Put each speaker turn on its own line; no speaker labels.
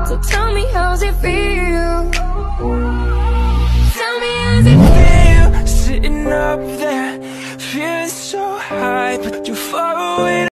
So tell me, how's it feel? Tell me, how's it feel?
Sitting up there, feeling so high, but you're far away.